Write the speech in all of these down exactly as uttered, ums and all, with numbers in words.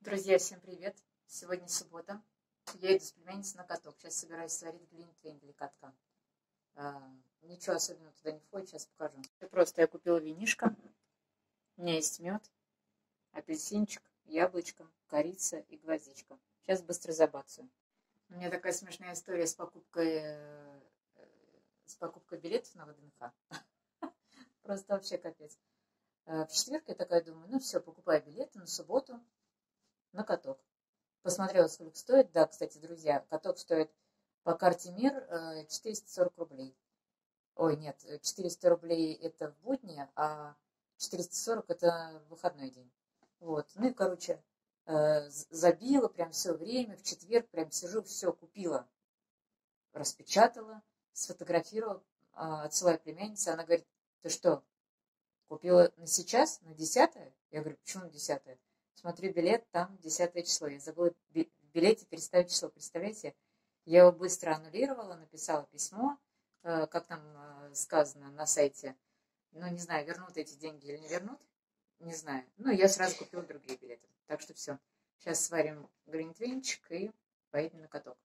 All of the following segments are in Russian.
Друзья, всем привет! Сегодня суббота. Я иду с племянницей на каток. Сейчас собираюсь сварить глинтвейн для катка. А, ничего особенного туда не входит, сейчас покажу. Просто я купила винишко. У меня есть мед, апельсинчик, яблочко, корица и гвоздичка. Сейчас быстро забацаю. У меня такая смешная история с покупкой, с покупкой билетов на ВДНХ. Просто вообще капец. В четверг я такая думаю, ну все, покупаю билеты на субботу на каток. Посмотрела, сколько стоит. Да, кстати, друзья, каток стоит по карте МИР четыреста сорок рублей. Ой, нет, четыреста рублей это в будни, а четыреста сорок это в выходной день. Вот. Ну и, короче, забила прям все время, в четверг прям сижу, все купила, распечатала, сфотографировала, отсылаю племяннице. Она говорит, ты что, купила на сейчас, на десятое? Я говорю, почему на десятое? Смотрю билет, там десятое число. Я забыла в билете переставить число. Представляете? Я его быстро аннулировала, написала письмо, как там сказано на сайте. Ну, не знаю, вернут эти деньги или не вернут. Не знаю. Ну, я сразу купила другие билеты. Так что все. Сейчас сварим глинтвейнчик и поедем на каток.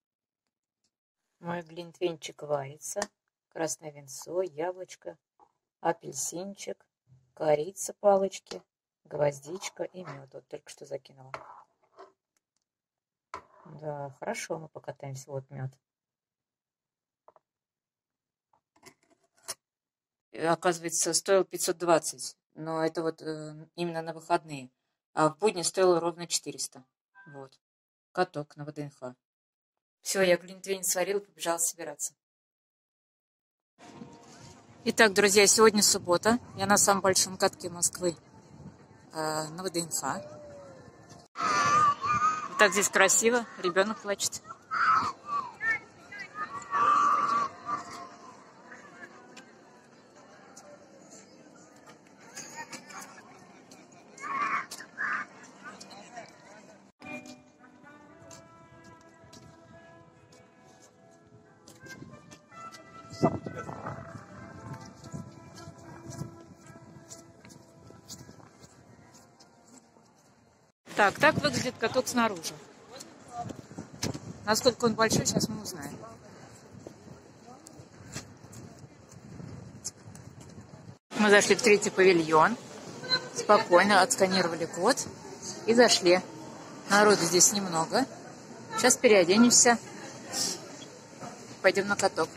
Мой глинтвейнчик варится. Красное винцо, яблочко, апельсинчик, корица, палочки, гвоздичка и мед. Вот только что закинула. Да, хорошо, мы покатаемся. Вот мед. Оказывается, стоил пятьсот двадцать. Но это вот э, именно на выходные. А в будни стоило ровно четыреста. Вот. Каток на ВДНХ. Все, я глинтвейн сварила, побежала собираться. Итак, друзья, сегодня суббота. Я на самом большом катке Москвы. На ВДНХ. Так здесь красиво. Ребенок плачет. Так, так выглядит каток снаружи. Насколько он большой, сейчас мы узнаем. Мы зашли в третий павильон. Спокойно отсканировали код и зашли. Народу здесь немного. Сейчас переоденемся. Пойдем на каток.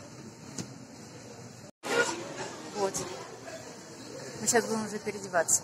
Вот. Мы сейчас будем уже переодеваться.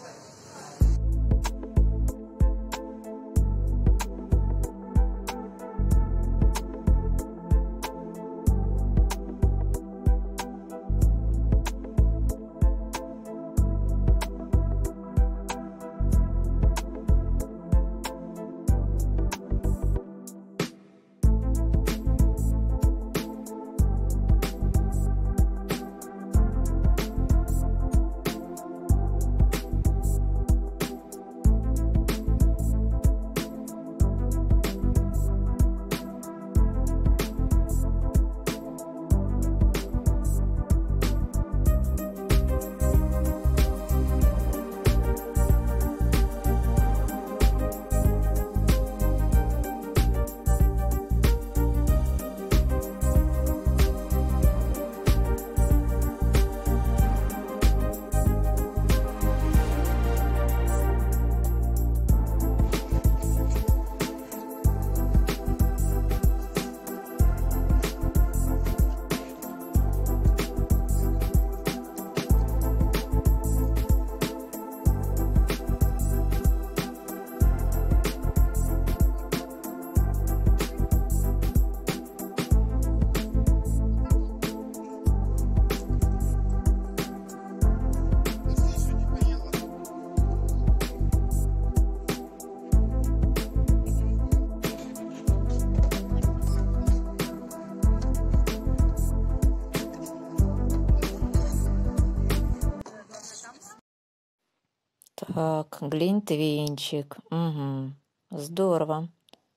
Так, глинтвейнчик. Угу. Здорово.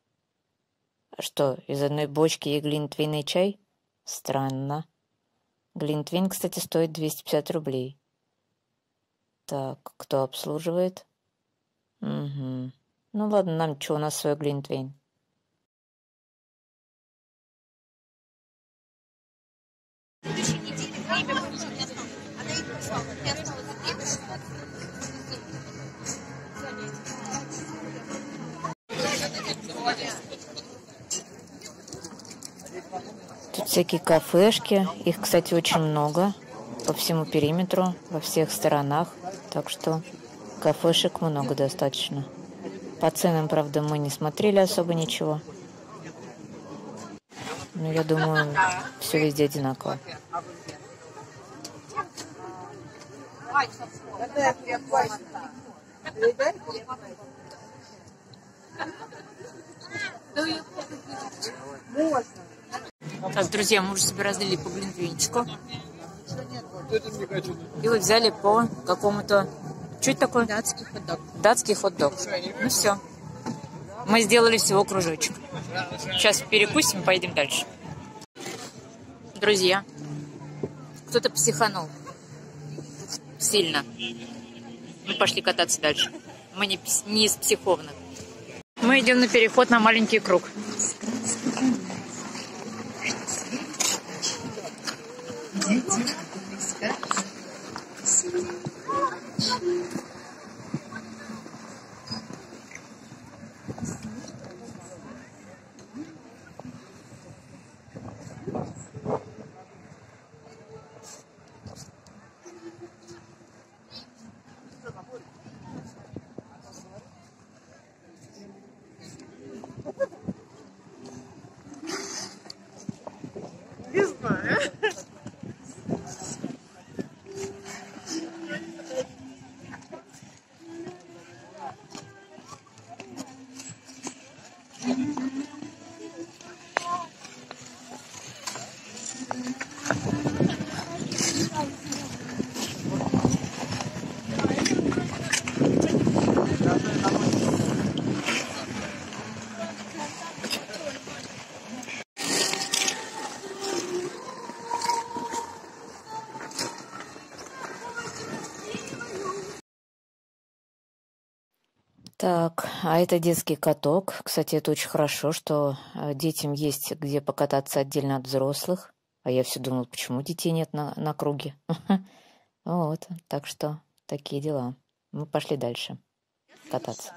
Что, из одной бочки и глинтвейн и чай? Странно. Глинтвейн, кстати, стоит двести пятьдесят рублей. Так, кто обслуживает? Угу. Ну ладно, нам что, у нас свой глинтвейн. Тут всякие кафешки. Их, кстати, очень много. По всему периметру, во всех сторонах. Так что кафешек много достаточно. По ценам, правда, мы не смотрели особо ничего. Но я думаю, все везде одинаково. Так, друзья, мы уже себе разлили по глинтвейнчику. И вот взяли по какому-то... Что это такое? Датский хот-дог. Датский хот-дог. Ну все. Мы сделали всего кружочек. Сейчас перекусим, поедем дальше. Друзья, кто-то психанул. Сильно. Мы пошли кататься дальше. Мы не, не из психовных. Мы идем на переход на маленький круг. Не знаю. Так, а это детский каток. Кстати, это очень хорошо, что детям есть где покататься отдельно от взрослых. А я все думала, почему детей нет на, на круге. Вот, так что такие дела. Мы пошли дальше кататься.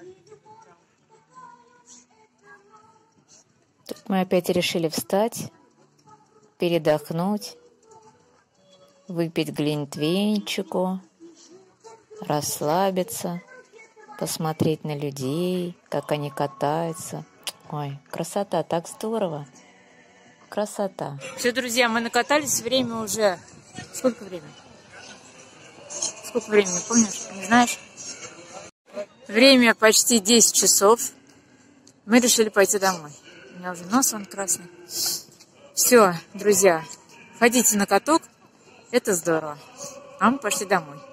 Тут мы опять решили встать, передохнуть, выпить глинтвейнчику, расслабиться, посмотреть на людей, как они катаются. Ой, красота, так здорово. Красота. Все, друзья, мы накатались. Время уже... Сколько времени? Сколько времени, помнишь? Не знаешь? Время почти десять часов. Мы решили пойти домой. У меня уже нос он красный. Все, друзья, ходите на каток. Это здорово. А мы пошли домой.